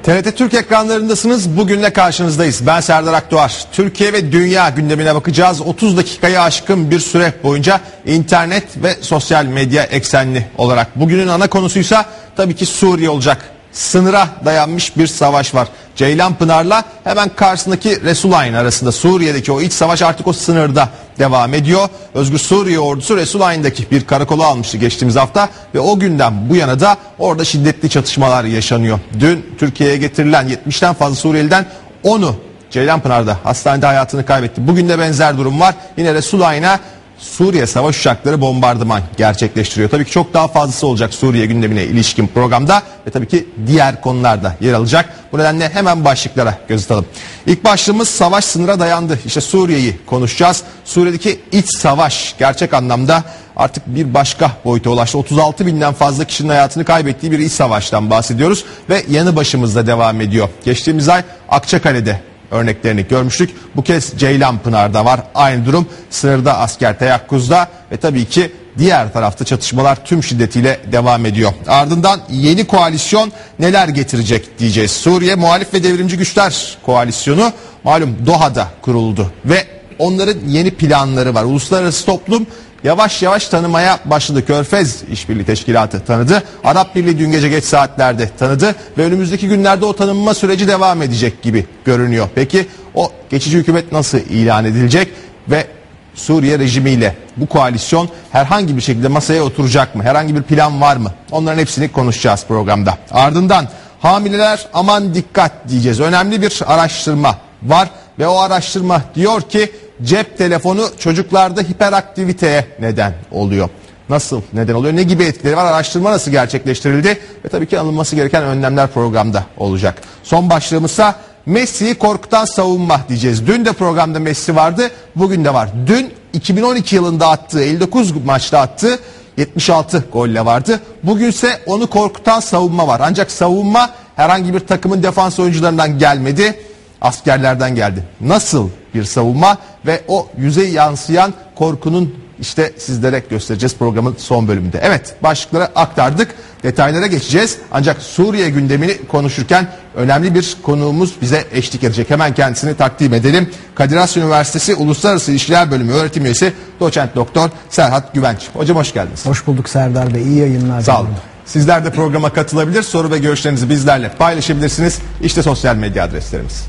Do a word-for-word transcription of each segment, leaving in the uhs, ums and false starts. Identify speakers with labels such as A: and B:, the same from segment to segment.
A: T R T Türk ekranlarındasınız. Bugünle karşınızdayız. Ben Serdar Akdoğar. Türkiye ve dünya gündemine bakacağız. otuz dakikayı aşkın bir süre boyunca internet ve sosyal medya eksenli olarak. Bugünün ana konusuysa tabii ki Suriye olacak. Sınıra dayanmış bir savaş var. Ceylanpınar'la hemen karşısındaki Resulayn arasında Suriye'deki o iç savaş artık o sınırda devam ediyor. Özgür Suriye ordusu Resulayn'daki bir karakolu almıştı geçtiğimiz hafta ve o günden bu yana da orada şiddetli çatışmalar yaşanıyor. Dün Türkiye'ye getirilen yetmişten fazla Suriyeliden onu Ceylanpınar'da hastanede hayatını kaybetti. Bugün de benzer durum var. Yine Resulayn'a Suriye savaş uçakları bombardıman gerçekleştiriyor. Tabii ki çok daha fazlası olacak Suriye gündemine ilişkin programda ve tabii ki diğer konularda yer alacak. Bu nedenle hemen başlıklara göz atalım. İlk başlığımız savaş sınıra dayandı. İşte Suriye'yi konuşacağız. Suriye'deki iç savaş gerçek anlamda artık bir başka boyuta ulaştı. otuz altı binden fazla kişinin hayatını kaybettiği bir iç savaştan bahsediyoruz ve yanı başımızda devam ediyor. Geçtiğimiz ay Akçakale'de örneklerini görmüştük. Bu kez Ceylanpınar'da var. Aynı durum sınırda asker teyakkuzda ve tabii ki diğer tarafta çatışmalar tüm şiddetiyle devam ediyor. Ardından yeni koalisyon neler getirecek diyeceğiz. Suriye Muhalif ve Devrimci Güçler Koalisyonu malum Doha'da kuruldu ve onların yeni planları var. Uluslararası toplum yavaş yavaş tanımaya başladı. Körfez İşbirliği Teşkilatı tanıdı. Arap Birliği dün gece geç saatlerde tanıdı ve önümüzdeki günlerde o tanınma süreci devam edecek gibi görünüyor. Peki o geçici hükümet nasıl ilan edilecek ve Suriye rejimiyle bu koalisyon herhangi bir şekilde masaya oturacak mı? Herhangi bir plan var mı? Onların hepsini konuşacağız programda. Ardından hamileler aman dikkat diyeceğiz. Önemli bir araştırma var ve o araştırma diyor ki cep telefonu çocuklarda hiperaktiviteye neden oluyor. Nasıl neden oluyor? Ne gibi etkileri var? Araştırma nasıl gerçekleştirildi? Ve tabii ki alınması gereken önlemler programda olacak. Son başlığımızsa Messi'yi korkutan savunma diyeceğiz. Dün de programda Messi vardı. Bugün de var. Dün iki bin on iki yılında attığı elli dokuz maçta attığı yetmiş altı golle vardı. Bugünse onu korkutan savunma var. Ancak savunma herhangi bir takımın defans oyuncularından gelmedi. Askerlerden geldi. Nasıl bir savunma ve o yüzey yansıyan korkunun işte sizlere göstereceğiz programın son bölümünde. Evet, başlıkları aktardık. Detaylara geçeceğiz. Ancak Suriye gündemini konuşurken önemli bir konuğumuz bize eşlik edecek. Hemen kendisini takdim edelim. Kadir Has Üniversitesi Uluslararası İlişkiler Bölümü öğretim üyesi Doçent Doktor Serhat Güvenç. Hocam hoş geldiniz.
B: Hoş bulduk Serdar Bey. İyi yayınlar.
A: Sağ olun. Sizler de programa katılabilir, soru ve görüşlerinizi bizlerle paylaşabilirsiniz. İşte sosyal medya adreslerimiz.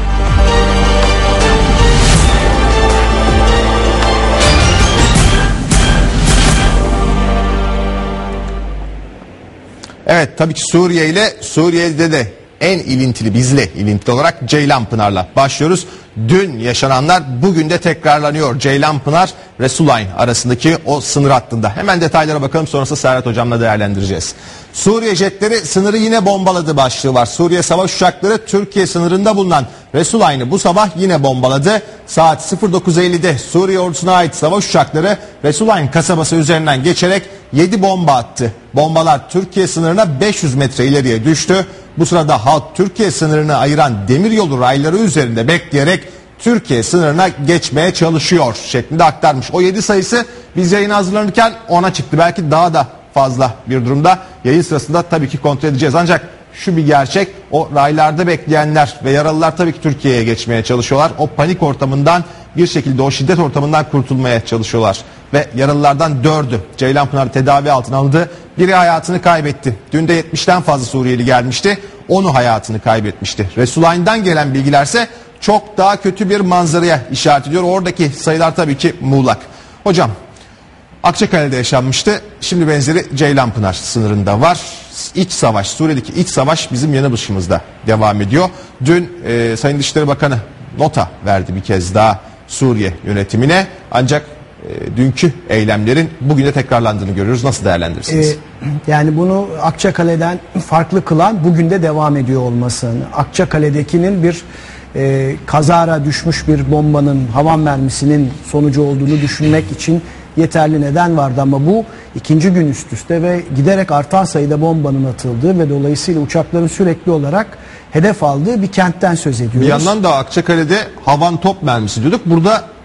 A: Evet, tabii ki Suriye ile Suriye'de de en ilintili, bizle ilintili olarak Ceylanpınar'la başlıyoruz. Dün yaşananlar bugün de tekrarlanıyor. Ceylanpınar Resulayn arasındaki o sınır hattında. Hemen detaylara bakalım, sonrasında Serhat Hocam'la değerlendireceğiz. Suriye jetleri sınırı yine bombaladı başlığı var. Suriye savaş uçakları Türkiye sınırında bulunan Resulayn'ı bu sabah yine bombaladı. Saat sıfır dokuz ellide Suriye ordusuna ait savaş uçakları Resulayn kasabası üzerinden geçerek yedi bomba attı. Bombalar Türkiye sınırına beş yüz metre ileriye düştü. Bu sırada halk Türkiye sınırını ayıran demiryolu rayları üzerinde bekleyerek Türkiye sınırına geçmeye çalışıyor şeklinde aktarmış. O yedi sayısı biz yayına hazırlanırken ona çıktı. Belki daha da fazla bir durumda. Yayın sırasında tabii ki kontrol edeceğiz. Ancak şu bir gerçek, o raylarda bekleyenler ve yaralılar tabii ki Türkiye'ye geçmeye çalışıyorlar. O panik ortamından bir şekilde, o şiddet ortamından kurtulmaya çalışıyorlar. Ve yaralılardan dördü Ceylanpınar tedavi altına alındı. Biri hayatını kaybetti. Dün de yetmişten fazla Suriyeli gelmişti. Onu hayatını kaybetmişti. Resulayn'dan gelen bilgilerse çok daha kötü bir manzaraya işaret ediyor. Oradaki sayılar tabii ki muğlak. Hocam, Akçakale'de yaşanmıştı. Şimdi benzeri Ceylanpınar sınırında var. İç savaş, Suriye'deki iç savaş bizim yanı başımızda devam ediyor. Dün e, Sayın Dışişleri Bakanı nota verdi bir kez daha Suriye yönetimine. Ancak e, dünkü eylemlerin bugün de tekrarlandığını görüyoruz. Nasıl değerlendirirsiniz?
B: Ee, yani bunu Akçakale'den farklı kılan bugün de devam ediyor olmasını. Akçakale'dekinin bir e, kazara düşmüş bir bombanın, havan mermisinin sonucu olduğunu düşünmek için yeterli neden vardı ama bu ikinci gün üst üste ve giderek artan sayıda bombanın atıldığı ve dolayısıyla uçakların sürekli olarak hedef aldığı bir kentten söz ediyoruz.
A: Bir yandan da Akçakale'de havan top mermisi diyorduk. Burada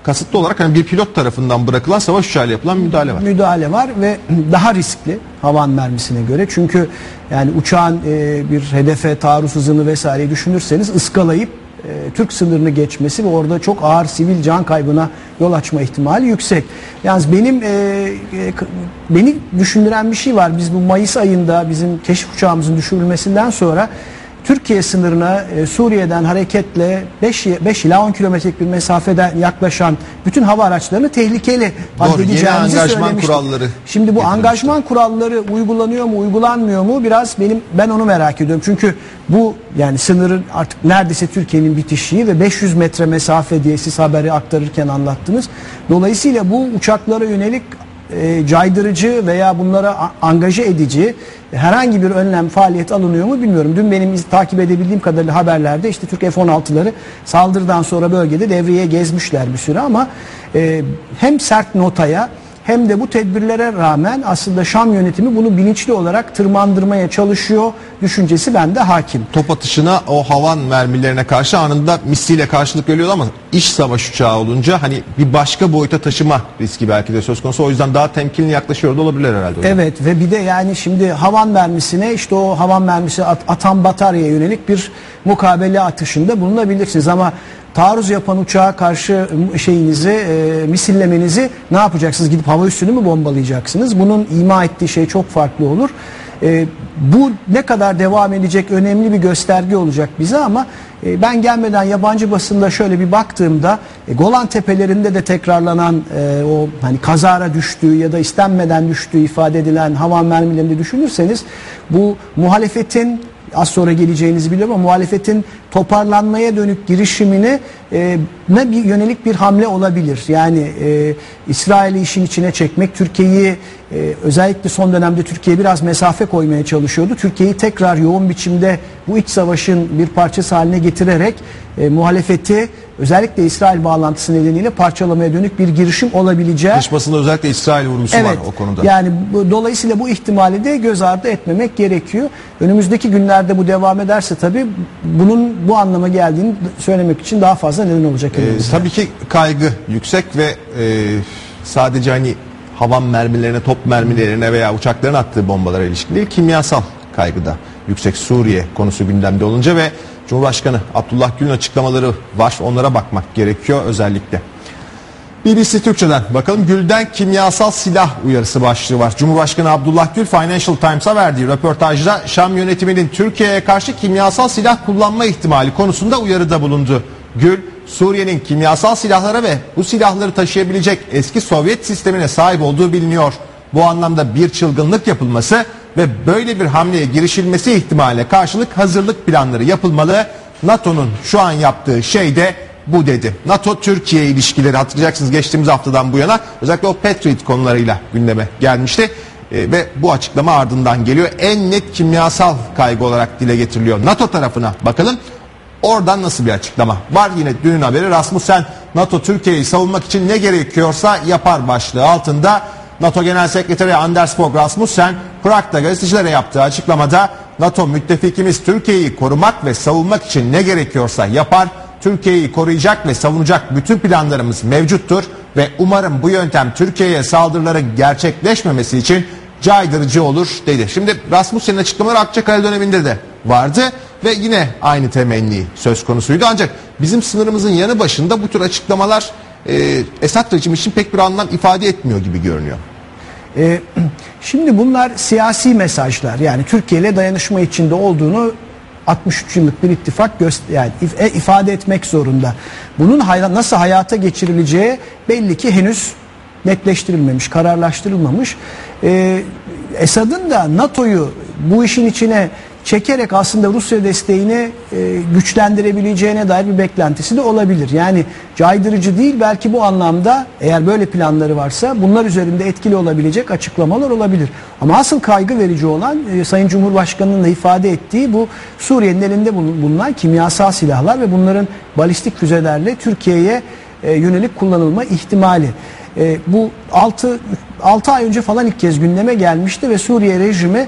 A: kasıtlı olarak hani bir pilot tarafından bırakılan savaş uçağıyla yapılan müdahale var.
B: Müdahale var ve daha riskli havan mermisine göre. Çünkü yani uçağın e, bir hedefe taarruz hızını vesaireyi düşünürseniz ıskalayıp e, Türk sınırını geçmesi ve orada çok ağır sivil can kaybına yol açma ihtimali yüksek. Yalnız benim e, e, beni düşündüren bir şey var. Biz bu Mayıs ayında bizim keşif uçağımızın düşürülmesinden sonra Türkiye sınırına e, Suriye'den hareketle beş ila on kilometrelik bir mesafeden yaklaşan bütün hava araçlarını tehlikeli addedeceğimizi söylemiştik.
A: Kuralları
B: Şimdi bu angajman kuralları uygulanıyor mu, uygulanmıyor mu? Biraz benim ben onu merak ediyorum. Çünkü bu yani sınırın artık neredeyse Türkiye'nin bitişiği ve beş yüz metre mesafe diye siz haberi aktarırken anlattınız. Dolayısıyla bu uçaklara yönelik E, caydırıcı veya bunlara angaje edici herhangi bir önlem, faaliyet alınıyor mu bilmiyorum. Dün benim iz, takip edebildiğim kadarıyla haberlerde işte Türk F on altıları saldırıdan sonra bölgede devreye gezmişler bir süre ama e, hem sert notaya hem de bu tedbirlere rağmen aslında Şam yönetimi bunu bilinçli olarak tırmandırmaya çalışıyor düşüncesi bende hakim.
A: Top atışına o havan mermilerine karşı anında misliyle karşılık veriyordu ama iş savaş uçağı olunca hani bir başka boyuta taşıma riski belki de söz konusu. O yüzden daha temkinli yaklaşıyor da olabilir herhalde. Hocam.
B: Evet ve bir de yani şimdi havan mermisine işte o havan mermisi at, atan bataryaya yönelik bir mukabele atışında bulunabilirsiniz ama taarruz yapan uçağa karşı şeyinizi, e, misillemenizi ne yapacaksınız? Gidip hava üssünü mü bombalayacaksınız? Bunun ima ettiği şey çok farklı olur. E, bu ne kadar devam edecek önemli bir gösterge olacak bize ama e, ben gelmeden yabancı basında şöyle bir baktığımda e, Golan Tepelerinde de tekrarlanan e, o hani kazara düştüğü ya da istenmeden düştüğü ifade edilen havan mermilerini düşünürseniz bu muhalefetin az sonra geleceğinizi biliyorum ama muhalefetin toparlanmaya dönük girişimine e, ne bir yönelik bir hamle olabilir. Yani e, İsrail'i işin içine çekmek, Türkiye'yi e, özellikle son dönemde Türkiye biraz mesafe koymaya çalışıyordu. Türkiye'yi tekrar yoğun biçimde bu iç savaşın bir parçası haline getirerek e, muhalefeti özellikle İsrail bağlantısı nedeniyle parçalamaya dönük bir girişim olabileceği.
A: Dış basında özellikle İsrail vurgusu
B: evet,
A: var o konuda.
B: Yani bu, dolayısıyla bu ihtimali de göz ardı etmemek gerekiyor. Önümüzdeki günlerde bu devam ederse tabii bunun bu anlama geldiğini söylemek için daha fazla neden olacak.
A: Ee, tabii ki kaygı yüksek ve e, sadece hani havan mermilerine, top mermilerine veya uçakların attığı bombalara ilişkin değil, kimyasal kaygıda yüksek. Suriye konusu gündemde olunca ve Cumhurbaşkanı Abdullah Gül'ün açıklamaları var. Onlara bakmak gerekiyor özellikle. B B C Türkçe'den bakalım. Gül'den kimyasal silah uyarısı başlığı var. Cumhurbaşkanı Abdullah Gül Financial Times'a verdiği röportajda Şam yönetiminin Türkiye'ye karşı kimyasal silah kullanma ihtimali konusunda uyarıda bulundu. Gül, Suriye'nin kimyasal silahlara ve bu silahları taşıyabilecek eski Sovyet sistemine sahip olduğu biliniyor. Bu anlamda bir çılgınlık yapılması ve böyle bir hamleye girişilmesi ihtimaline karşılık hazırlık planları yapılmalı. NATO'nun şu an yaptığı şey de bu dedi. NATO-Türkiye ilişkileri hatırlayacaksınız geçtiğimiz haftadan bu yana özellikle o Patriot konularıyla gündeme gelmişti. E, ve bu açıklama ardından geliyor. En net kimyasal kaygı olarak dile getiriliyor. NATO tarafına bakalım. Oradan nasıl bir açıklama var? Yine dünün haberi. Rasmussen NATO Türkiye'yi savunmak için ne gerekiyorsa yapar başlığı altında. NATO Genel Sekreteri Anders Fogh Rasmussen Prag'da gazetecilere yaptığı açıklamada NATO müttefikimiz Türkiye'yi korumak ve savunmak için ne gerekiyorsa yapar. Türkiye'yi koruyacak ve savunacak bütün planlarımız mevcuttur ve umarım bu yöntem Türkiye'ye saldırıların gerçekleşmemesi için caydırıcı olur dedi. Şimdi Rasmussen'in açıklamaları Akçakale döneminde de vardı ve yine aynı temenni söz konusuydu. Ancak bizim sınırımızın yanı başında bu tür açıklamalar e, Esad rejimi için pek bir anlam ifade etmiyor gibi görünüyor.
B: Ee, şimdi bunlar siyasi mesajlar. Yani Türkiye ile dayanışma içinde olduğunu altmış üç yıllık bir ittifak yani ifade etmek zorunda. Bunun nasıl hayata geçirileceği belli ki henüz netleştirilmemiş, kararlaştırılmamış. Ee, Esad'ın da NATO'yu bu işin içine çekerek aslında Rusya desteğini e, güçlendirebileceğine dair bir beklentisi de olabilir. Yani caydırıcı değil, belki bu anlamda eğer böyle planları varsa bunlar üzerinde etkili olabilecek açıklamalar olabilir. Ama asıl kaygı verici olan e, Sayın Cumhurbaşkanı'nın da ifade ettiği bu Suriye'nin elinde bulunan kimyasal silahlar ve bunların balistik füzelerle Türkiye'ye e, yönelik kullanılma ihtimali. E, bu altı ay önce falan ilk kez gündeme gelmişti ve Suriye rejimi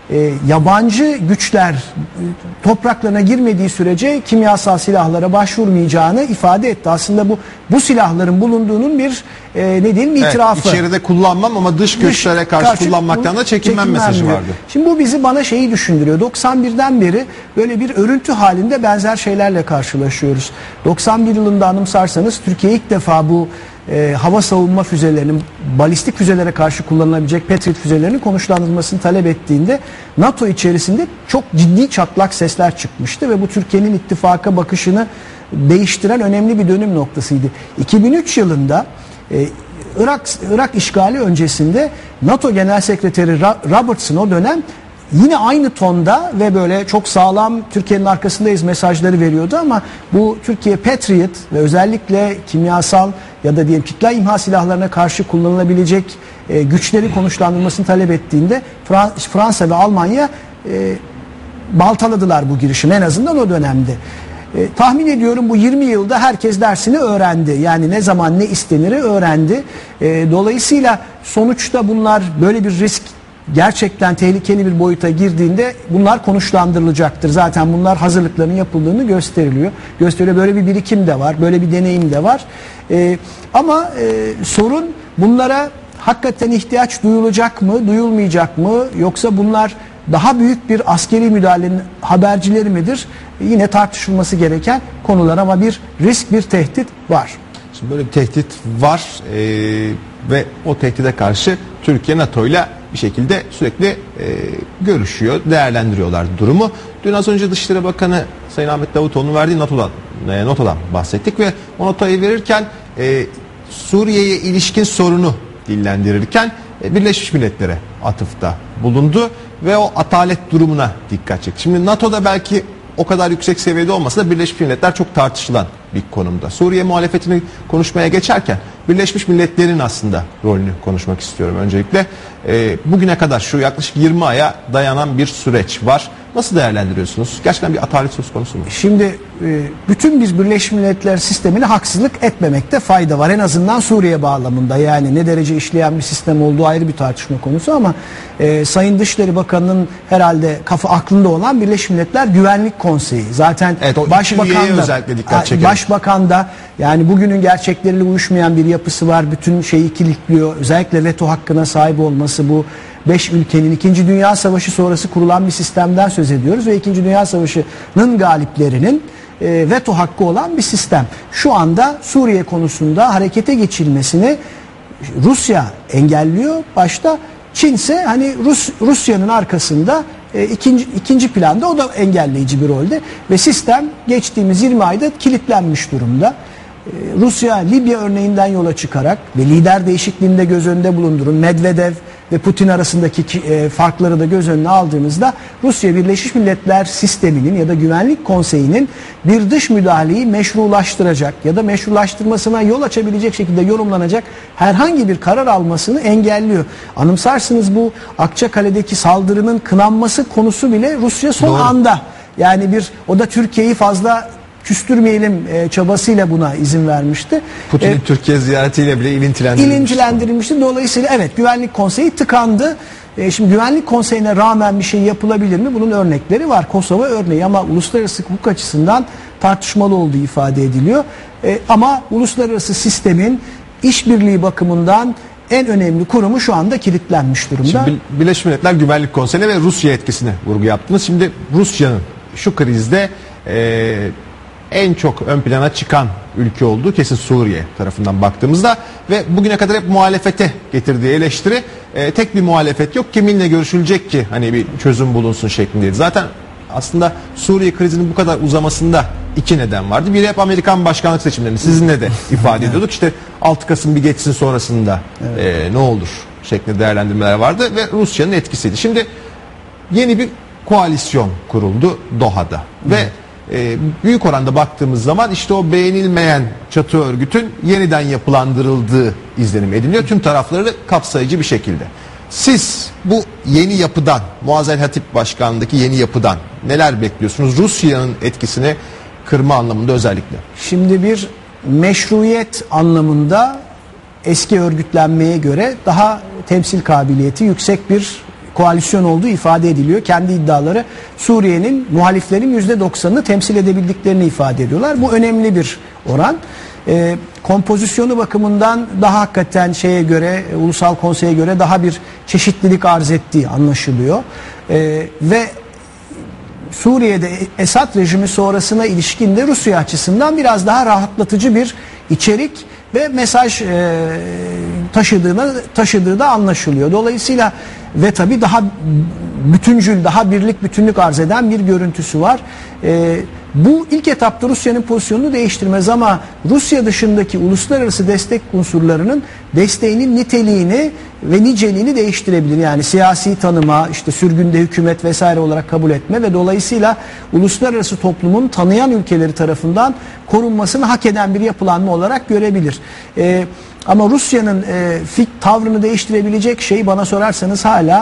B: e, yabancı güçler e, topraklarına girmediği sürece kimyasal silahlara başvurmayacağını ifade etti. Aslında bu bu silahların bulunduğunun bir e, ne diyelim itirafı.
A: Evet, içeride kullanmam ama dış güçlere karşı, karşı kullanmaktan da çekinmem, çekinmem mesajı diyor. Vardı.
B: Şimdi bu bizi bana şeyi düşündürüyor. doksan birden beri böyle bir örüntü halinde benzer şeylerle karşılaşıyoruz. doksan bir yılında anımsarsanız Türkiye ilk defa bu e, hava savunma füzelerinin balistik füzelere karşı kullanılabilecek Patriot füzelerinin konuşlandırılmasını talep ettiğinde NATO içerisinde çok ciddi çatlak sesler çıkmıştı ve bu Türkiye'nin ittifaka bakışını değiştiren önemli bir dönüm noktasıydı. iki bin üç yılında e, Irak Irak işgali öncesinde NATO Genel Sekreteri Robertson o dönem yine aynı tonda ve böyle çok sağlam Türkiye'nin arkasındayız mesajları veriyordu ama bu Türkiye Patriot ve özellikle kimyasal ya da diyelim kitle imha silahlarına karşı kullanılabilecek e, güçleri konuşlandırmasını talep ettiğinde Fransa ve Almanya e, baltaladılar bu girişimi en azından o dönemde. E, tahmin ediyorum bu yirmi yılda herkes dersini öğrendi. Yani ne zaman ne isteniri öğrendi. E, dolayısıyla sonuçta bunlar böyle bir risk gerçekten tehlikeli bir boyuta girdiğinde bunlar konuşlandırılacaktır. Zaten bunlar hazırlıkların yapıldığını gösteriliyor. Gösteriyor. Böyle bir birikim de var. Böyle bir deneyim de var. E, ama e, sorun bunlara hakikaten ihtiyaç duyulacak mı, duyulmayacak mı? Yoksa bunlar daha büyük bir askeri müdahalenin habercileri midir? Yine tartışılması gereken konular ama bir risk, bir tehdit var.
A: Şimdi böyle bir tehdit var e, ve o tehdide karşı Türkiye NATO ile bir şekilde sürekli e, görüşüyor, değerlendiriyorlar durumu. Dün az önce Dışişleri Bakanı Sayın Ahmet Davutoğlu'nun verdiği NATO'dan, e, NATO'dan bahsettik ve o NATO'yu verirken e, Suriye'ye ilişkin sorunu dillendirirken e, Birleşmiş Milletler'e atıfta bulundu ve o atalet durumuna dikkat çekti. Şimdi NATO'da belki o kadar yüksek seviyede olmasa da Birleşmiş Milletler çok tartışılan bir konumda. Suriye muhalefetini konuşmaya geçerken Birleşmiş Milletler'in aslında rolünü konuşmak istiyorum öncelikle. E, bugüne kadar şu yaklaşık yirmi aya dayanan bir süreç var. Nasıl değerlendiriyorsunuz? Gerçekten bir atalet söz konusu mu?
B: Şimdi e, bütün biz Birleşmiş Milletler sistemine haksızlık etmemekte fayda var. En azından Suriye bağlamında yani ne derece işleyen bir sistem olduğu ayrı bir tartışma konusu ama e, Sayın Dışişleri Bakanı'nın herhalde kafa aklında olan Birleşmiş Milletler Güvenlik Konseyi. Zaten
A: evet,
B: Başbakan da,
A: özellikle dikkat çekelim.
B: Başbakan da yani bugünün gerçekleriyle uyuşmayan bir yapısı var. Bütün şeyi kilitliyor. Özellikle veto hakkına sahip olması bu beş ülkenin İkinci Dünya Savaşı sonrası kurulan bir sistemden söz ediyoruz ve İkinci Dünya Savaşı'nın galiplerinin e, veto hakkı olan bir sistem. Şu anda Suriye konusunda harekete geçilmesini Rusya engelliyor. Başta Çin ise hani Rus Rusya'nın arkasında e, ikinci ikinci planda o da engelleyici bir rolde ve sistem geçtiğimiz yirmi ayda kilitlenmiş durumda. Rusya, Libya örneğinden yola çıkarak ve lider değişikliğinde göz önünde bulundurun, Medvedev ve Putin arasındaki e, farkları da göz önüne aldığımızda Rusya Birleşmiş Milletler sisteminin ya da Güvenlik Konseyi'nin bir dış müdahaleyi meşrulaştıracak ya da meşrulaştırmasına yol açabilecek şekilde yorumlanacak herhangi bir karar almasını engelliyor. Anımsarsınız bu Akçakale'deki saldırının kınanması konusu bile Rusya son Doğru. anda yani bir o da Türkiye'yi fazla küstürmeyelim e, çabasıyla buna izin vermişti.
A: Putin'in
B: e,
A: Türkiye ziyaretiyle bile ilintilendirilmişti.
B: İlintilendirilmişti. Dolayısıyla evet Güvenlik Konseyi tıkandı. E, şimdi Güvenlik Konseyi'ne rağmen bir şey yapılabilir mi? Bunun örnekleri var. Kosova örneği ama uluslararası hukuk açısından tartışmalı olduğu ifade ediliyor. E, ama uluslararası sistemin işbirliği bakımından en önemli kurumu şu anda kilitlenmiş durumda.
A: Şimdi Birleşmiş Milletler Güvenlik Konseyi'ne ve Rusya etkisine vurgu yaptınız. Şimdi Rusya'nın şu krizde e, en çok ön plana çıkan ülke olduğu kesin Suriye tarafından baktığımızda ve bugüne kadar hep muhalefete getirdiği eleştiri e, tek bir muhalefet yok kiminle görüşülecek ki hani bir çözüm bulunsun şeklindeydi. Zaten aslında Suriye krizinin bu kadar uzamasında iki neden vardı. Biri hep Amerikan başkanlık seçimlerini sizinle de ifade ediyorduk. İşte altı Kasım bir geçsin sonrasında evet. e, ne olur şeklinde değerlendirmeler vardı ve Rusya'nın etkisiydi. Şimdi yeni bir koalisyon kuruldu Doha'da evet. ve e, büyük oranda baktığımız zaman işte o beğenilmeyen çatı örgütün yeniden yapılandırıldığı izlenim ediliyor. Tüm tarafları kapsayıcı bir şekilde. Siz bu yeni yapıdan, Muazzez Hatip Başkanlığı'ndaki yeni yapıdan neler bekliyorsunuz? Rusya'nın etkisini kırma anlamında özellikle.
B: Şimdi bir meşruiyet anlamında eski örgütlenmeye göre daha temsil kabiliyeti yüksek bir koalisyon olduğu ifade ediliyor. Kendi iddiaları Suriye'nin muhaliflerin yüzde doksanını temsil edebildiklerini ifade ediyorlar. Bu önemli bir oran. E, kompozisyonu bakımından daha hakikaten şeye göre, e, Ulusal Konsey'e göre daha bir çeşitlilik arz ettiği anlaşılıyor. E, ve Suriye'de Esad rejimi sonrasına ilişkin de Rusya açısından biraz daha rahatlatıcı bir içerik ve mesaj e, taşıdığına taşıdığı da anlaşılıyor. Dolayısıyla ve tabii daha bütüncül, daha birlik, bütünlük arz eden bir görüntüsü var. E, bu ilk etapta Rusya'nın pozisyonunu değiştirmez ama Rusya dışındaki uluslararası destek unsurlarının desteğinin niteliğini ve niceliğini değiştirebilir. Yani siyasi tanıma, işte sürgünde hükümet vesaire olarak kabul etme ve dolayısıyla uluslararası toplumun tanıyan ülkeleri tarafından korunmasını hak eden bir yapılanma olarak görebilir. Ee, ama Rusya'nın e, fik tavrını değiştirebilecek şey bana sorarsanız hala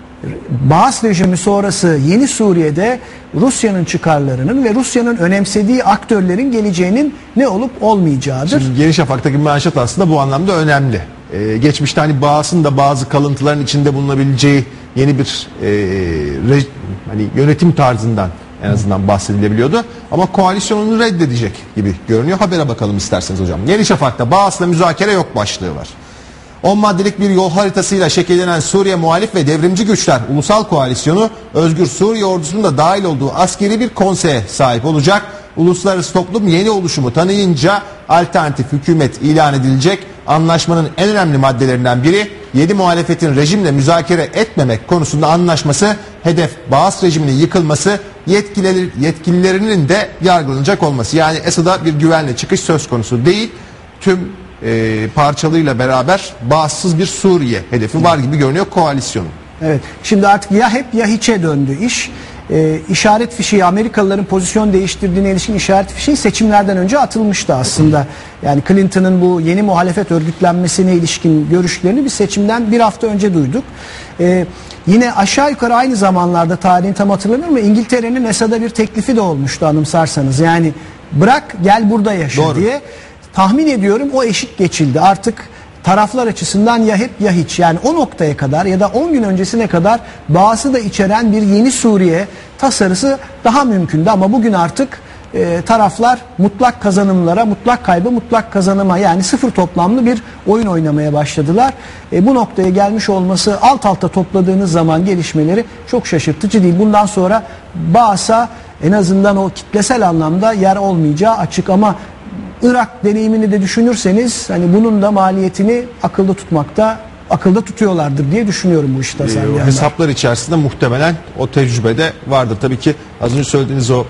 B: Baas rejimi sonrası yeni Suriye'de Rusya'nın çıkarlarının ve Rusya'nın önemsediği aktörlerin geleceğinin ne olup olmayacağıdır.
A: Şimdi Yeni Şafak'taki manşet aslında bu anlamda önemli. Ee, geçmişte hani Baas'ın da bazı kalıntıların içinde bulunabileceği yeni bir e, rej, hani yönetim tarzından en azından bahsedilebiliyordu. Ama koalisyonunu reddedecek gibi görünüyor. Habere bakalım isterseniz hocam. Yeni Şafak'ta Baas'la müzakere yok başlığı var. on maddelik bir yol haritasıyla şekillenen Suriye muhalif ve devrimci güçler Ulusal Koalisyonu, Özgür Suriye ordusunun da dahil olduğu askeri bir konseye sahip olacak. Uluslararası toplum yeni oluşumu tanıyınca alternatif hükümet ilan edilecek. Anlaşmanın en önemli maddelerinden biri yedi muhalefetin rejimle müzakere etmemek konusunda anlaşması, hedef Baas rejiminin yıkılması, yetkililer, yetkililerinin de yargılanacak olması. Yani Esad'a bir güvenle çıkış söz konusu değil. Tüm e, parçalığıyla beraber bağımsız bir Suriye hedefi var gibi görünüyor koalisyonun.
B: Evet. Şimdi artık ya hep ya hiçe döndü iş. Ee, işaret fişeği, Amerikalıların pozisyon değiştirdiğine ilişkin işaret fişeği seçimlerden önce atılmıştı aslında. Yani Clinton'ın bu yeni muhalefet örgütlenmesine ilişkin görüşlerini biz seçimden bir hafta önce duyduk. Ee, yine aşağı yukarı aynı zamanlarda, tarihini tam hatırlamıyorum ama İngiltere'nin Esad'a bir teklifi de olmuştu anımsarsanız. Yani bırak gel burada yaşa
A: Doğru.
B: diye. Tahmin ediyorum o eşik geçildi. Artık taraflar açısından ya hep ya hiç, yani o noktaya kadar ya da on gün öncesine kadar Baas'ı da içeren bir yeni Suriye tasarısı daha mümkündü ama bugün artık e, taraflar mutlak kazanımlara, mutlak kaybı mutlak kazanıma, yani sıfır toplamlı bir oyun oynamaya başladılar. E, bu noktaya gelmiş olması alt alta topladığınız zaman gelişmeleri çok şaşırtıcı değil. Bundan sonra Baas'a en azından o kitlesel anlamda yer olmayacağı açık ama Irak deneyimini de düşünürseniz hani bunun da maliyetini akılda tutmakta, akılda tutuyorlardır diye düşünüyorum bu işi tasarlayanlar.
A: E, o hesaplar içerisinde muhtemelen o tecrübede vardır. Tabii ki az önce söylediğiniz o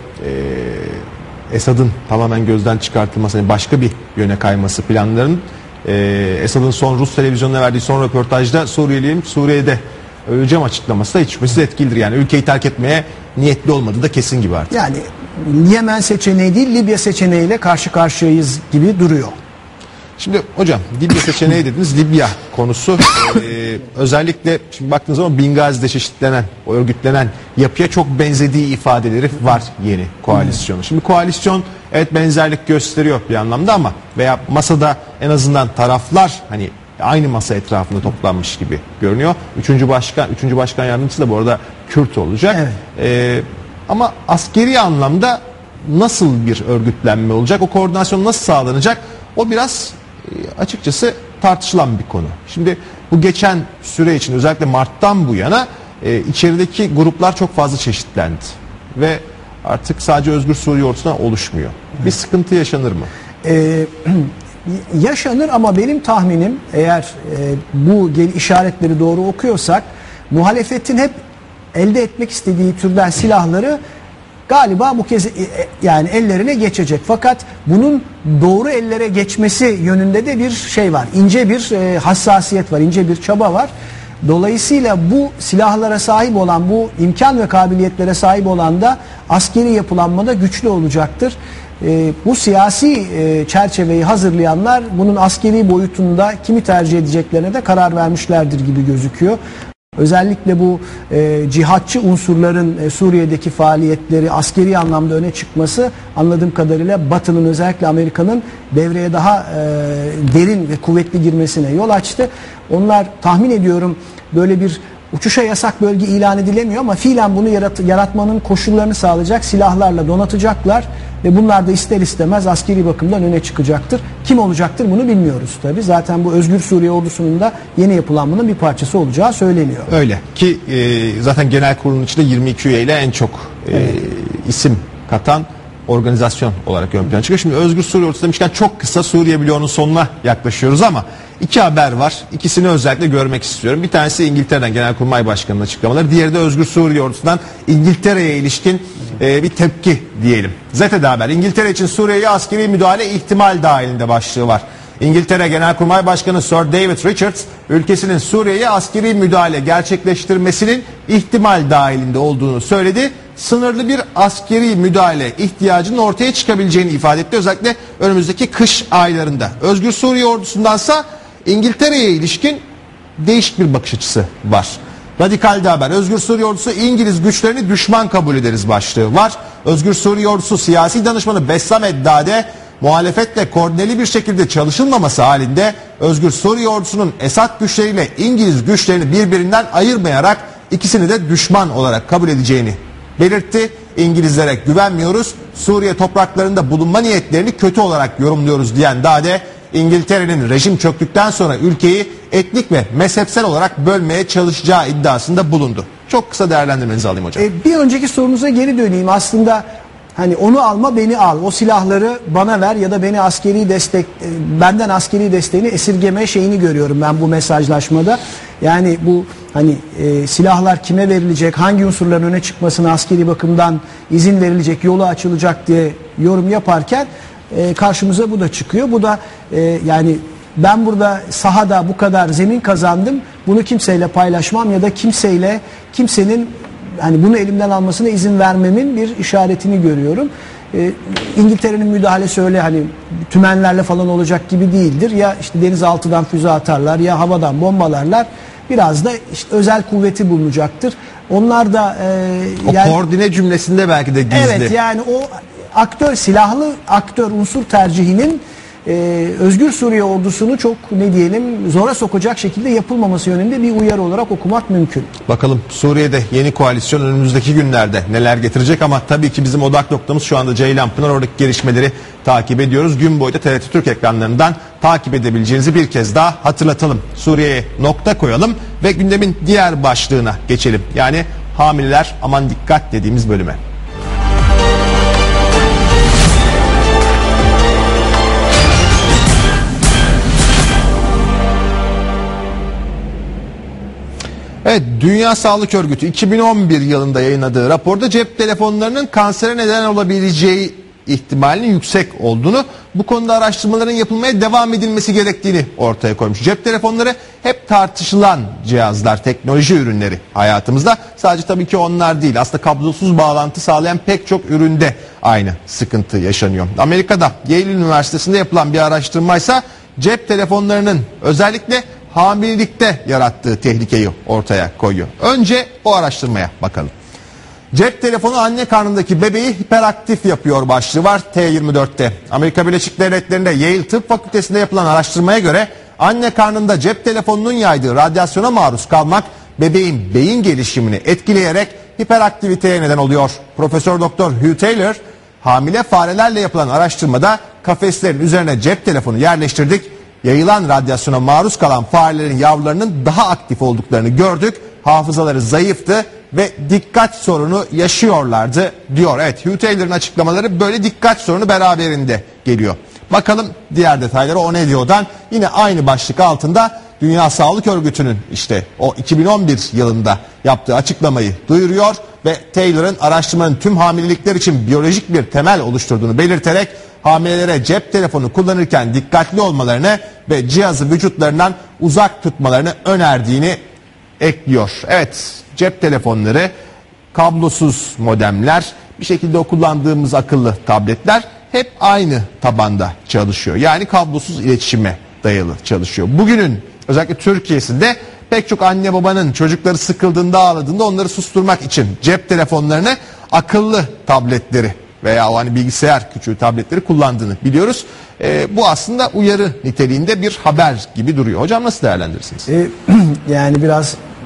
A: e, Esad'ın tamamen gözden çıkartılması, yani başka bir yöne kayması planlarının e, Esad'ın son Rus televizyonuna verdiği son röportajda Suriyeliyim, Suriye'de öleceğim açıklaması da hiç şüphesiz etkilidir. Yani ülkeyi terk etmeye niyetli olmadığı da kesin gibi artık.
B: Yani Yemen seçeneği değil Libya seçeneğiyle karşı karşıyayız gibi duruyor.
A: Şimdi hocam Libya seçeneği dediniz, Libya konusu e, özellikle şimdi baktığınız zaman Bingazi'de çeşitlenen, o örgütlenen yapıya çok benzediği ifadeleri var yeni koalisyonu. Şimdi koalisyon evet benzerlik gösteriyor bir anlamda ama veya masada en azından taraflar hani aynı masa etrafında toplanmış gibi görünüyor. Üçüncü başkan, üçüncü başkan yardımcısı da bu arada Kürt olacak.
B: Evet.
A: E, ama askeri anlamda nasıl bir örgütlenme olacak? O koordinasyon nasıl sağlanacak? O biraz açıkçası tartışılan bir konu. Şimdi bu geçen süre için özellikle Mart'tan bu yana e, içerideki gruplar çok fazla çeşitlendi. Ve artık sadece Özgür Suriye ordusundan oluşmuyor. Bir sıkıntı yaşanır mı?
B: Ee, yaşanır ama benim tahminim eğer e, bu işaretleri doğru okuyorsak muhalefetin hep elde etmek istediği türden silahları galiba bu kez yani ellerine geçecek. Fakat bunun doğru ellere geçmesi yönünde de bir şey var. İnce bir e, hassasiyet var, ince bir çaba var. Dolayısıyla bu silahlara sahip olan, bu imkan ve kabiliyetlere sahip olan da askeri yapılanmada güçlü olacaktır. E, bu siyasi e, çerçeveyi hazırlayanlar bunun askeri boyutunda kimi tercih edeceklerine de karar vermişlerdir gibi gözüküyor. Özellikle bu e, cihatçı unsurların e, Suriye'deki faaliyetleri askeri anlamda öne çıkması anladığım kadarıyla Batı'nın, özellikle Amerika'nın devreye daha e, derin ve kuvvetli girmesine yol açtı. Onlar tahmin ediyorum böyle bir Uçuşa yasak bölge ilan edilemiyor ama fiilen bunu yarat yaratmanın koşullarını sağlayacak silahlarla donatacaklar ve bunlar da ister istemez askeri bakımdan öne çıkacaktır. Kim olacaktır bunu bilmiyoruz tabii. Zaten bu Özgür Suriye ordusunun da yeni yapılanmanın bir parçası olacağı söyleniyor.
A: Öyle ki e, zaten genel kurulun içinde yirmi iki üyeyle en çok e, evet. isim katan organizasyon olarak ön plana çıkıyor. Şimdi Özgür Suriye ordusu demişken çok kısa Suriye bloğunun sonuna yaklaşıyoruz ama iki haber var. İkisini özellikle görmek istiyorum. Bir tanesi İngiltere'den Genelkurmay Başkanı'nın açıklamaları. Diğeri de Özgür Suriye ordusundan İngiltere'ye ilişkin e, bir tepki diyelim. Z T D'de haber. İngiltere için Suriye'ye askeri müdahale ihtimal dahilinde başlığı var. İngiltere Genelkurmay Başkanı Sir David Richards, ülkesinin Suriye'ye askeri müdahale gerçekleştirmesinin ihtimal dahilinde olduğunu söyledi. Sınırlı bir askeri müdahale ihtiyacının ortaya çıkabileceğini ifade etti. Özellikle önümüzdeki kış aylarında. Özgür Suriye ordusundansa İngiltere'ye ilişkin değişik bir bakış açısı var. Radikal'de haber. Özgür Suriye ordusu İngiliz güçlerini düşman kabul ederiz başlığı var. Özgür Suriye ordusu siyasi danışmanı Bessam Eddade, muhalefetle koordineli bir şekilde çalışılmaması halinde Özgür Suriye ordusunun Esad güçleriyle İngiliz güçlerini birbirinden ayırmayarak ikisini de düşman olarak kabul edeceğini belirtti. İngilizlere güvenmiyoruz, Suriye topraklarında bulunma niyetlerini kötü olarak yorumluyoruz diyen Dade, İngiltere'nin rejim çöktükten sonra ülkeyi etnik ve mezhepsel olarak bölmeye çalışacağı iddiasında bulundu. Çok kısa değerlendirmenizi alayım hocam.
B: E, bir önceki sorunuza geri döneyim. Aslında hani onu alma, beni al. O silahları bana ver ya da beni askeri destek, benden askeri desteğini esirgeme şeyini görüyorum ben bu mesajlaşmada. Yani bu hani e, silahlar kime verilecek, hangi unsurların öne çıkmasına askeri bakımdan izin verilecek, yolu açılacak diye yorum yaparken e, karşımıza bu da çıkıyor. Bu da e, yani ben burada sahada bu kadar zemin kazandım, bunu kimseyle paylaşmam ya da kimseyle kimsenin hani bunu elimden almasına izin vermemin bir işaretini görüyorum. Ee, İngiltere'nin müdahalesi öyle hani tümenlerle falan olacak gibi değildir. Ya işte denizaltıdan füze atarlar ya havadan bombalarlar. Biraz da işte özel kuvveti bulunacaktır. Onlar da e,
A: o
B: yani,
A: koordine cümlesinde belki de gizli.
B: Evet, yani o aktör, silahlı aktör unsur tercihinin e, Özgür Suriye ordusunu çok ne diyelim zora sokacak şekilde yapılmaması yönünde bir uyarı olarak okumak mümkün.
A: Bakalım Suriye'de yeni koalisyon önümüzdeki günlerde neler getirecek ama tabii ki bizim odak noktamız şu anda Ceylanpınar, oradaki gelişmeleri takip ediyoruz. Gün boyu da T R T Türk ekranlarından takip edebileceğinizi bir kez daha hatırlatalım. Suriye'ye nokta koyalım ve gündemin diğer başlığına geçelim. Yani hamileler aman dikkat dediğimiz bölüme. Evet, Dünya Sağlık Örgütü iki bin on bir yılında yayınladığı raporda cep telefonlarının kansere neden olabileceği ihtimalinin yüksek olduğunu, bu konuda araştırmaların yapılmaya devam edilmesi gerektiğini ortaya koymuş. Cep telefonları hep tartışılan cihazlar, teknoloji ürünleri hayatımızda. Sadece tabii ki onlar değil. Aslında kablosuz bağlantı sağlayan pek çok üründe aynı sıkıntı yaşanıyor. Amerika'da Yale Üniversitesi'nde yapılan bir araştırmaysa cep telefonlarının özellikle hamilelikte yarattığı tehlikeyi ortaya koyuyor. Önce o araştırmaya bakalım. Cep telefonu anne karnındaki bebeği hiperaktif yapıyor başlığı var T yirmi dörtte. Amerika Birleşik Devletleri'nde Yale Tıp Fakültesi'nde yapılan araştırmaya göre anne karnında cep telefonunun yaydığı radyasyona maruz kalmak bebeğin beyin gelişimini etkileyerek hiperaktiviteye neden oluyor. Profesör Doktor Hugh Taylor, hamile farelerle yapılan araştırmada kafeslerin üzerine cep telefonu yerleştirdik. Yayılan radyasyona maruz kalan farelerin yavrularının daha aktif olduklarını gördük. Hafızaları zayıftı ve dikkat sorunu yaşıyorlardı diyor. Evet, Hugh Taylor'ın açıklamaları böyle dikkat sorunu beraberinde geliyor. Bakalım diğer detaylara o ne diyordan. Yine aynı başlık altında Dünya Sağlık Örgütü'nün işte o iki bin on bir yılında yaptığı açıklamayı duyuruyor ve Taylor'ın araştırmanın tüm hamilelikler için biyolojik bir temel oluşturduğunu belirterek hamilelere cep telefonu kullanırken dikkatli olmalarını ve cihazı vücutlarından uzak tutmalarını önerdiğini ekliyor. Evet, cep telefonları, kablosuz modemler, bir şekilde o kullandığımız akıllı tabletler hep aynı tabanda çalışıyor. Yani kablosuz iletişime dayalı çalışıyor. Bugünün özellikle Türkiye'sinde pek çok anne babanın çocukları sıkıldığında, ağladığında onları susturmak için cep telefonlarını, akıllı tabletleri veya hani bilgisayar küçüğü tabletleri kullandığını biliyoruz. E, bu aslında uyarı niteliğinde bir haber gibi duruyor. Hocam nasıl değerlendirirsiniz?
B: E, yani biraz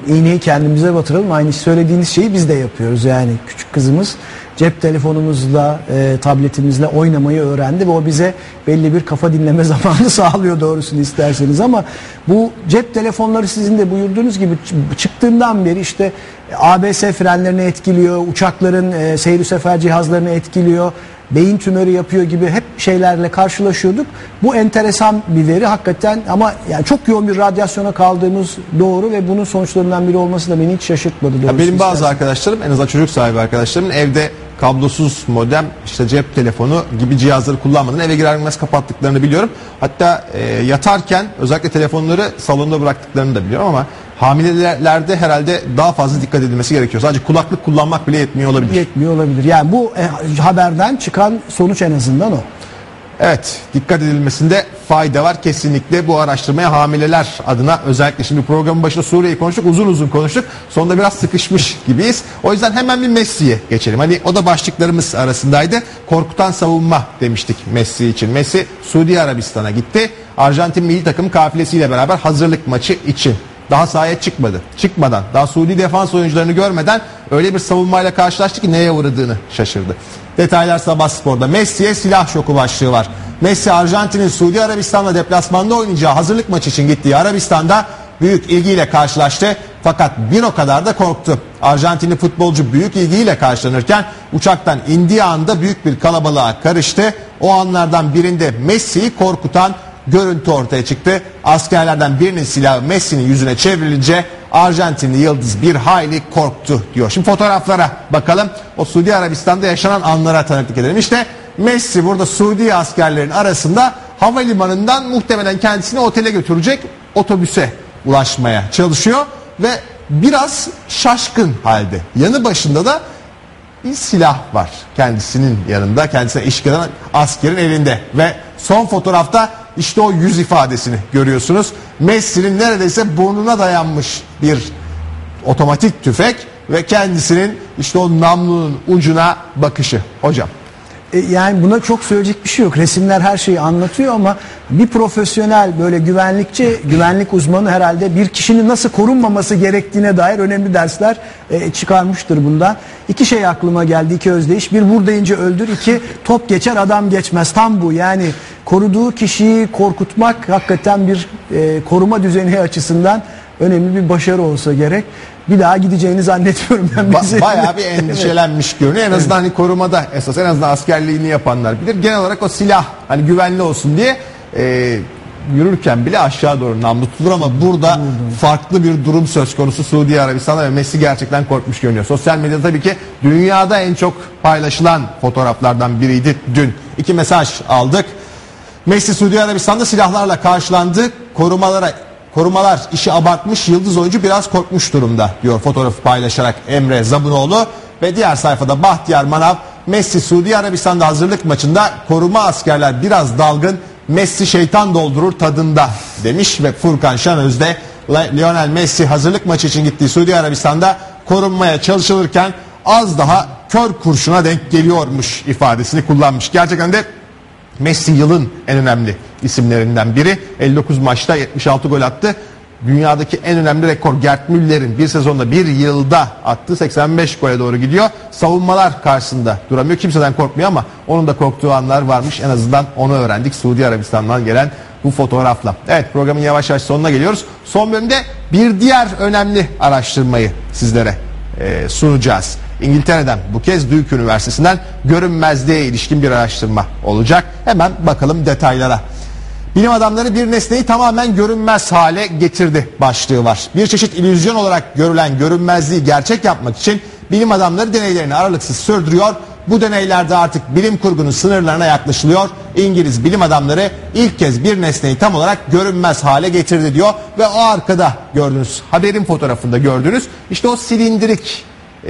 B: iğneyi kendimize batıralım. Aynı söylediğiniz şeyi biz de yapıyoruz. Yani küçük kızımız cep telefonumuzla, e, tabletimizle oynamayı öğrendi ve o bize belli bir kafa dinleme zamanı sağlıyor doğrusunu isterseniz. Ama bu cep telefonları sizin de buyurduğunuz gibi çıktığından beri işte A B S frenlerini etkiliyor, uçakların e, seyir sefer cihazlarını etkiliyor, beyin tümörü yapıyor gibi hep şeylerle karşılaşıyorduk. Bu enteresan bir veri hakikaten, ama yani çok yoğun bir radyasyona kaldığımız doğru ve bunun sonuçlarından biri olması da beni hiç şaşırtmadı.
A: Ya benim bazı istersen. arkadaşlarım, en azından çocuk sahibi arkadaşlarımın evde kablosuz modem, işte cep telefonu gibi cihazları kullanmadan eve girer girmez kapattıklarını biliyorum. Hatta e, yatarken özellikle telefonları salonda bıraktıklarını da biliyorum, ama hamilelerde herhalde daha fazla dikkat edilmesi gerekiyor. Sadece kulaklık kullanmak bile yetmiyor olabilir.
B: Yetmiyor olabilir. Yani bu e, haberden çıkan sonuç en azından o.
A: Evet, dikkat edilmesinde fayda var kesinlikle. Bu araştırmaya hamileler adına özellikle, şimdi programın başında Suriye'yi konuştuk, uzun uzun konuştuk. Sonunda biraz sıkışmış gibiyiz. O yüzden hemen bir Messi'ye geçelim. Hani o da başlıklarımız arasındaydı. Korkutan savunma demiştik Messi için. Messi Suudi Arabistan'a gitti. Arjantin milli takım kafilesiyle beraber hazırlık maçı için. Daha sahaya çıkmadı. Çıkmadan, daha Suudi defans oyuncularını görmeden öyle bir savunmayla karşılaştı ki neye uğradığını şaşırdı. Detaylar Sabah Spor'da. Messi'ye silah şoku başlığı var. Messi, Arjantin'in Suudi Arabistan'la deplasmanda oynayacağı hazırlık maçı için gittiği Arabistan'da büyük ilgiyle karşılaştı. Fakat bir o kadar da korktu. Arjantinli futbolcu büyük ilgiyle karşılanırken uçaktan indiği anda büyük bir kalabalığa karıştı. O anlardan birinde Messi'yi korkutan görüntü ortaya çıktı. Askerlerden birinin silahı Messi'nin yüzüne çevrilince Arjantinli yıldız bir hayli korktu diyor. Şimdi fotoğraflara bakalım. O Suudi Arabistan'da yaşanan anlara tanıklık edelim. İşte Messi burada Suudi askerlerin arasında havalimanından muhtemelen kendisini otele götürecek otobüse ulaşmaya çalışıyor ve biraz şaşkın halde. Yanı başında da bir silah var kendisinin yanında, kendisine eşlik eden askerin elinde ve son fotoğrafta işte o yüz ifadesini görüyorsunuz. Messi'nin neredeyse burnuna dayanmış bir otomatik tüfek ve kendisinin işte o namlunun ucuna bakışı. Hocam.
B: E, yani buna çok söyleyecek bir şey yok. Resimler her şeyi anlatıyor ama bir profesyonel böyle güvenlikçi, güvenlik uzmanı herhalde bir kişinin nasıl korunmaması gerektiğine dair önemli dersler e, çıkarmıştır bundan. İki şey aklıma geldi, iki özdeyiş. Bir, vur deyince öldür. İki, top geçer adam geçmez. Tam bu. Yani koruduğu kişiyi korkutmak hakikaten bir e, koruma düzeni açısından önemli bir başarı olsa gerek. Bir daha gideceğini zannetmiyorum ben.
A: Ba- bayağı bir endişelenmiş evet. görünüyor. En azından evet. hani korumada esas, en azından askerliğini yapanlar bilir. Genel olarak o silah hani güvenli olsun diye e, yürürken bile aşağı doğru namlu tutulur, ama burada Buradan. farklı bir durum söz konusu Suudi Arabistan'da ve Messi gerçekten korkmuş görünüyor. Sosyal medyada tabii ki dünyada en çok paylaşılan fotoğraflardan biriydi dün. İki mesaj aldık. Messi Suudi Arabistan'da silahlarla karşılandı. Korumalara Korumalar işi abartmış, yıldız oyuncu biraz korkmuş durumda diyor fotoğrafı paylaşarak Emre Zabunoğlu. Ve diğer sayfada Bahtiyar Manav, Messi Suudi Arabistan'da hazırlık maçında koruma askerler biraz dalgın, Messi şeytan doldurur tadında demiş. Ve Furkan Şanöz de Lionel Messi hazırlık maçı için gittiği Suudi Arabistan'da korunmaya çalışılırken az daha kör kurşuna denk geliyormuş ifadesini kullanmış. Gerçekten de Messi yılın en önemli isimlerinden biri. elli dokuz maçta yetmiş altı gol attı. Dünyadaki en önemli rekor Gerd Müller'in bir sezonda bir yılda attığı seksen beş gole doğru gidiyor. Savunmalar karşısında duramıyor. Kimseden korkmuyor ama onun da korktuğu anlar varmış. En azından onu öğrendik Suudi Arabistan'dan gelen bu fotoğrafla. Evet, programın yavaş yavaş sonuna geliyoruz. Son bölümde bir diğer önemli araştırmayı sizlere e, sunacağız. İngiltere'den, bu kez Duke Üniversitesi'nden görünmezliğe ilişkin bir araştırma olacak. Hemen bakalım detaylara. Bilim adamları bir nesneyi tamamen görünmez hale getirdi başlığı var. Bir çeşit illüzyon olarak görülen görünmezliği gerçek yapmak için bilim adamları deneylerini aralıksız sürdürüyor. Bu deneylerde artık bilim kurgunun sınırlarına yaklaşılıyor. İngiliz bilim adamları ilk kez bir nesneyi tam olarak görünmez hale getirdi diyor. Ve o arkada gördüğünüz, haberin fotoğrafında gördüğünüz işte o silindirik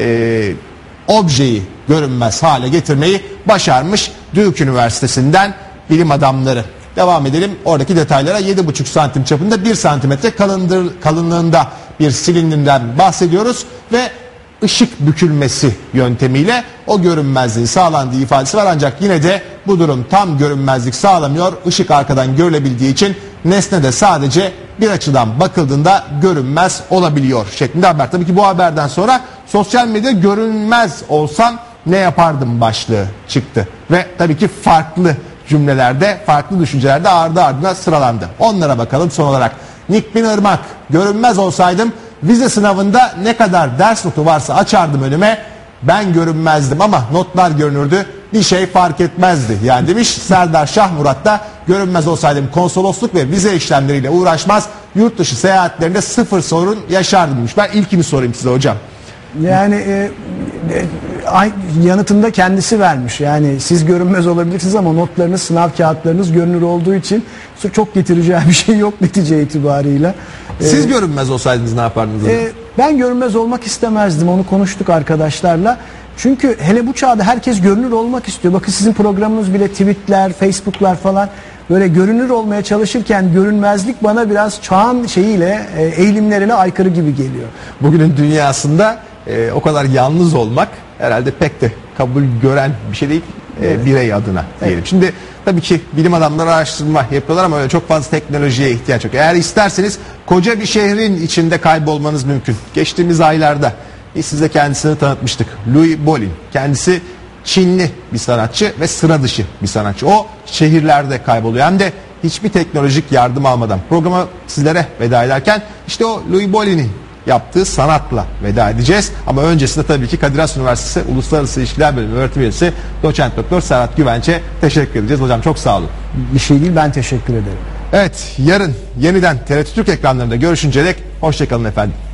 A: e, objeyi görünmez hale getirmeyi başarmış Duke Üniversitesi'nden bilim adamları. Devam edelim oradaki detaylara. yedi buçuk santim çapında bir santimetre kalındır, kalınlığında bir silindirden bahsediyoruz ve ışık bükülmesi yöntemiyle o görünmezliğin sağlandığı ifadesi var. Ancak yine de bu durum tam görünmezlik sağlamıyor. Işık arkadan görülebildiği için nesnede sadece bir açıdan bakıldığında görünmez olabiliyor şeklinde haber. Tabii ki bu haberden sonra sosyal medya görünmez olsam ne yapardım başlığı çıktı. Ve tabii ki farklı cümlelerde, farklı düşüncelerde ardı ardına sıralandı. Onlara bakalım son olarak. Nikbin Irmak, görünmez olsaydım vize sınavında ne kadar ders notu varsa açardım önüme, ben görünmezdim ama notlar görünürdü, bir şey fark etmezdi yani demiş. Serdar Şahmurat da görünmez olsaydım konsolosluk ve vize işlemleriyle uğraşmaz, yurt dışı seyahatlerinde sıfır sorun yaşardım demiş. Ben ilkini sorayım size hocam.
B: Yani e, e, yanıtında kendisi vermiş. Yani siz görünmez olabilirsiniz ama notlarınız, sınav kağıtlarınız görünür olduğu için çok getireceği bir şey yok netice itibarıyla.
A: Siz
B: ee,
A: görünmez olsaydınız ne yapardınız?
B: E, ben görünmez olmak istemezdim. Onu konuştuk arkadaşlarla. Çünkü hele bu çağda herkes görünür olmak istiyor. Bakın sizin programınız bile tweetler, Facebook'lar falan böyle görünür olmaya çalışırken görünmezlik bana biraz çağın şeyiyle, e, eğilimlerine aykırı gibi geliyor.
A: Bugünün dünyasında e, o kadar yalnız olmak herhalde pek de kabul gören bir şey değil, e, evet. birey adına diyelim. Evet. Şimdi tabii ki bilim adamları araştırma yapıyorlar ama öyle çok fazla teknolojiye ihtiyaç yok. Eğer isterseniz koca bir şehrin içinde kaybolmanız mümkün. Geçtiğimiz aylarda biz size kendisini tanıtmıştık. Louis Bolin. Kendisi Çinli bir sanatçı ve sıra dışı bir sanatçı. O şehirlerde kayboluyor. Hem de hiçbir teknolojik yardım almadan. Programa sizlere veda ederken işte o Louis Bolin'in yaptığı sanatla veda edeceğiz. Ama öncesinde tabii ki Kadir Has Üniversitesi Uluslararası İlişkiler Bölümü öğretim üyesi Doçent Doktor Serhat Güvenç'e teşekkür edeceğiz. Hocam çok sağ olun.
B: Bir şey değil, ben teşekkür ederim.
A: Evet, yarın yeniden T R T Türk ekranlarında görüşünceye dek hoşçakalın efendim.